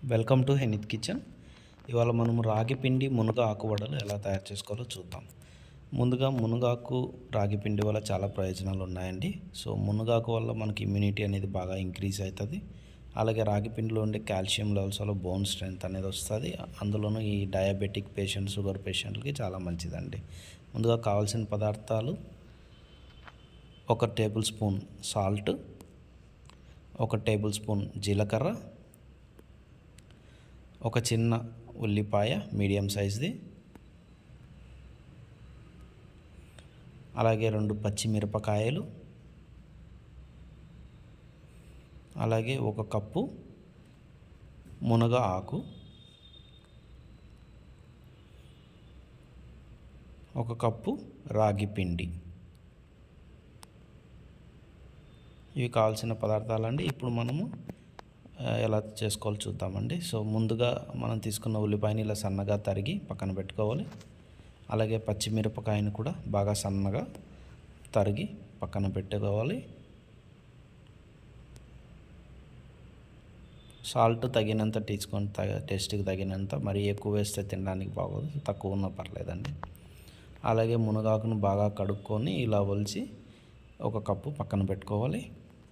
Welcome to హెనిత్ kitchen. ఇవాళ మనం రాగి పిండి మునగ ఆకు వడలు ఎలా తయారు చేసుకోవాలో చూద్దాం. ముందుగా మునగాకు రాగి పిండి వల్ల చాలా ప్రయోజనాలు ఉన్నాయండి. సో మునగాకు వల్ల మనకి ఇమ్యూనిటీ అనేది బాగా ఇంక్రీజ్ అవుతుంది. అలాగే రాగి పిండిలో ఉండే కాల్షియం లెవెల్స్ వల్ల బోన్ స్ట్రెంత్ అనేది వస్తుంది. అందులోనూ ఈ డయాబెటిక్ పేషెంట్స్, షుగర్ పేషెంట్లకి చాలా మంచిదండి. ముందుగా కావాల్సిన పదార్థాలు: 1 tablespoon salt, 1 tablespoon జీలకర్ర, ఒక చిన్న ఉల్లిపాయ మీడియం సైజ్ది, అలాగే 2 పచ్చిమిరపకాయలు, అలాగే 1 కప్పు మునగ ఆకు, 1 కప్పు రాగి పిండి. ఇవి కావాల్సిన పదార్థాలండి. ఇప్పుడు మనము ఎలా చేసుకోవాలో చూద్దామండి. సో ముందుగా మనం తీసుకున్న ఉల్లిపాయని ఇలా సన్నగా తరిగి పక్కన పెట్టుకోవాలి. అలాగే పచ్చిమిరపకాయని కూడా బాగా సన్నగా తరిగి పక్కన పెట్టుకోవాలి. సాల్ట్ తగినంత తీసుకొని, టేస్ట్కి తగినంత, మరీ ఎక్కువ వేస్తే తినడానికి బాగోదు, తక్కువ ఉన్నా పర్లేదండి. అలాగే మునగాకును బాగా కడుక్కొని ఇలా ఒలిచి 1 కప్పు పక్కన పెట్టుకోవాలి.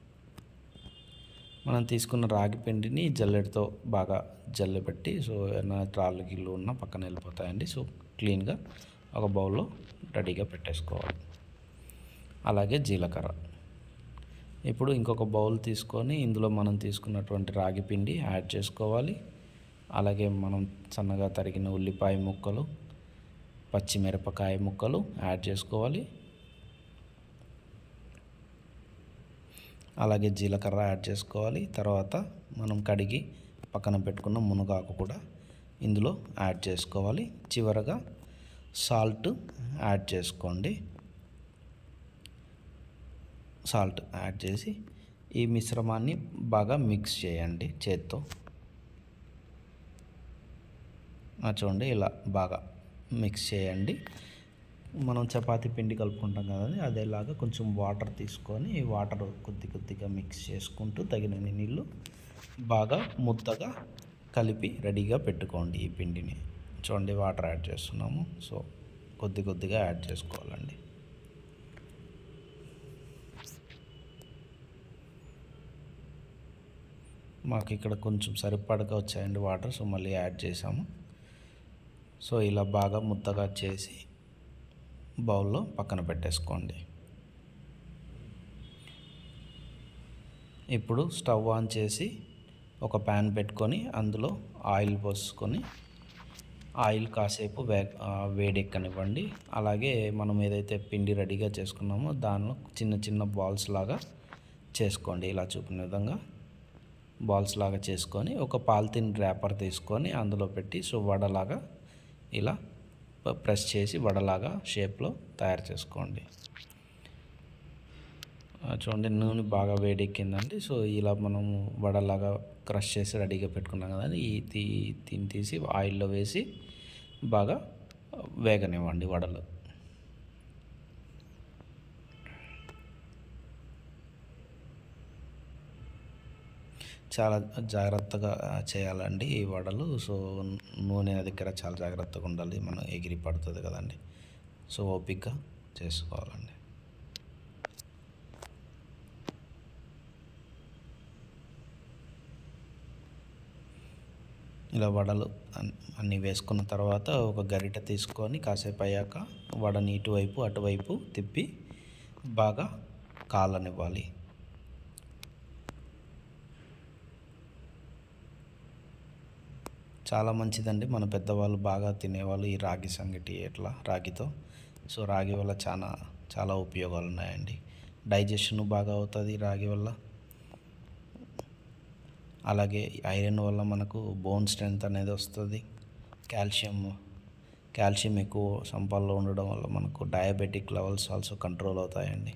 మనం తీసుకున్న రాగి పిండిని జల్లెడతో బాగా జల్లెబెట్టి, సో ఏమైనా రాళ్ళు గిళ్ళు ఉన్నా పక్కన వెళ్ళిపోతాయండి. సో క్లీన్గా ఒక బౌల్లో రెడీగా పెట్టేసుకోవాలి. అలాగే జీలకర్ర. ఇప్పుడు ఇంకొక బౌల్ తీసుకొని ఇందులో మనం తీసుకున్నటువంటి రాగి పిండి యాడ్ చేసుకోవాలి. అలాగే మనం సన్నగా తరిగిన ఉల్లిపాయ ముక్కలు, పచ్చిమిరపకాయ ముక్కలు యాడ్ చేసుకోవాలి. అలాగే జీలకర్ర యాడ్ చేసుకోవాలి. తర్వాత మనం కడిగి పక్కన పెట్టుకున్న మునగాకు కూడా ఇందులో యాడ్ చేసుకోవాలి. చివరగా సాల్ట్ యాడ్ చేసుకోండి. సాల్ట్ యాడ్ చేసి ఈ మిశ్రమాన్ని బాగా మిక్స్ చేయండి చేత్తో. చూడండి, ఇలా బాగా మిక్స్ చేయండి. మనం చపాతీ పిండి కలుపుకుంటాం కదండి, అదేలాగా కొంచెం వాటర్ తీసుకొని ఈ వాటర్ కొద్దిగా మిక్స్ చేసుకుంటూ తగినన్ని నీళ్ళు బాగా ముద్దగా కలిపి రెడీగా పెట్టుకోండి. ఈ పిండిని చూడండి, వాటర్ యాడ్ చేస్తున్నాము. సో కొద్దిగా యాడ్ చేసుకోవాలండి. మాకు ఇక్కడ కొంచెం సరిపడగా వచ్చాయండి వాటర్, సో మళ్ళీ యాడ్ చేసాము. సో ఇలా బాగా ముద్దగా చేసి బౌల్లో పక్కన పెట్టేసుకోండి. ఇప్పుడు స్టవ్ ఆన్ చేసి ఒక ప్యాన్ పెట్టుకొని అందులో ఆయిల్ పోసుకొని ఆయిల్ కాసేపు వేడెక్కనివ్వండి. అలాగే మనం ఏదైతే పిండి రెడీగా చేసుకున్నామో దానిలో చిన్న బాల్స్ లాగా చేసుకోండి. ఇలా చూపిన విధంగా బాల్స్ లాగా చేసుకొని ఒక పాలిథిన్ ర్యాపర్ తీసుకొని అందులో పెట్టి, సో వడలాగా ఇలా ప్రెస్ చేసి వడలాగా షేప్లో తయారు చేసుకోండి. చూడండి, నూనె బాగా వేడెక్కిందండి. సో ఇలా మనము వడలాగా క్రష్ చేసి రెడీగా పెట్టుకున్నాం కదండి, దీన్ని తీసి ఆయిల్లో వేసి బాగా వేగనివ్వండి వడలు. చాలా జాగ్రత్తగా చేయాలండి ఈ వడలు. సో నూనె దగ్గర చాలా జాగ్రత్తగా ఉండాలి, మనం ఎగిరి పడుతుంది కదండి. సో ఓపికగా చేసుకోవాలండి. ఇలా వడలు అన్నీ వేసుకున్న తర్వాత ఒక గరిట తీసుకొని కాసేపు అయ్యాక వడని ఇటువైపు అటువైపు తిప్పి బాగా కాలనివ్వాలి. చాలా మంచిదండి. మన పెద్దవాళ్ళు బాగా తినేవాళ్ళు ఈ రాగి సంగటి రాగితో. సో రాగి వల్ల చాలా ఉపయోగాలు ఉన్నాయండి. డైజెషన్ బాగా అవుతుంది రాగి వల్ల. అలాగే ఐరన్ వల్ల మనకు బోన్ స్ట్రెంత్ అనేది వస్తుంది. కాల్షియం ఎక్కువ సంపాదనలో ఉండడం వల్ల మనకు డయాబెటిక్ లెవెల్స్ ఆల్సో కంట్రోల్ అవుతాయండి.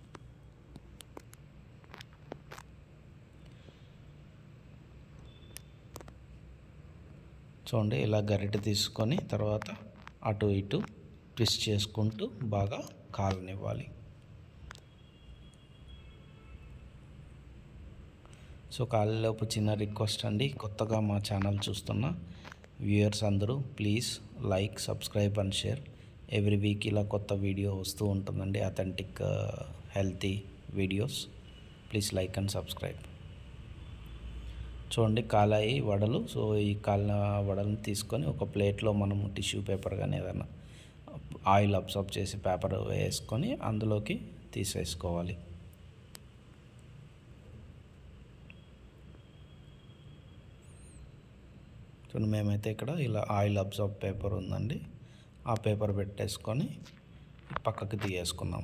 చూడండి, ఇలా గరిటె తీసుకొని తర్వాత అటు ఇటు ట్విస్ట్ చేసుకుంటూ బాగా కాలనివ్వాలి. సో కాలేలోపు చిన్న రిక్వెస్ట్ అండి, కొత్తగా మా ఛానల్ చూస్తున్న వ్యూయర్స్ అందరూ please like, subscribe and share. Every week ఇలా కొత్త వీడియో వస్తూ ఉంటుందండి, authentic healthy videos. Please like and subscribe. చూడండి కాలాయి వడలు. సో ఈ కాలిన వడలను తీసుకొని ఒక ప్లేట్లో మనం టిష్యూ పేపర్ కానీ ఏదైనా ఆయిల్ అబ్సార్బ్ చేసి పేపర్ వేసుకొని అందులోకి తీసేసుకోవాలి. చూడండి మేమైతే ఇక్కడ ఇలా ఆయిల్ అబ్సార్బ్ పేపర్ ఉందండి, ఆ పేపర్ పెట్టేసుకొని పక్కకి తీయేసుకున్నాం.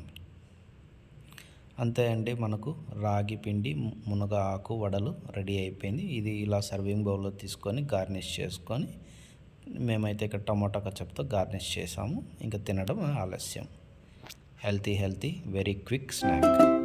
అంతే అండి, మనకు రాగి పిండి మునగ ఆకు వడలు రెడీ అయిపోయింది. ఇది ఇలా సర్వింగ్ బౌల్లో తీసుకొని గార్నిష్ చేసుకొని, మేమైతే ఇక్కడ టమాటా కచప్తో గార్నిష్ చేసాము. ఇంకా తినడం ఆలస్యం. Healthy very quick snack.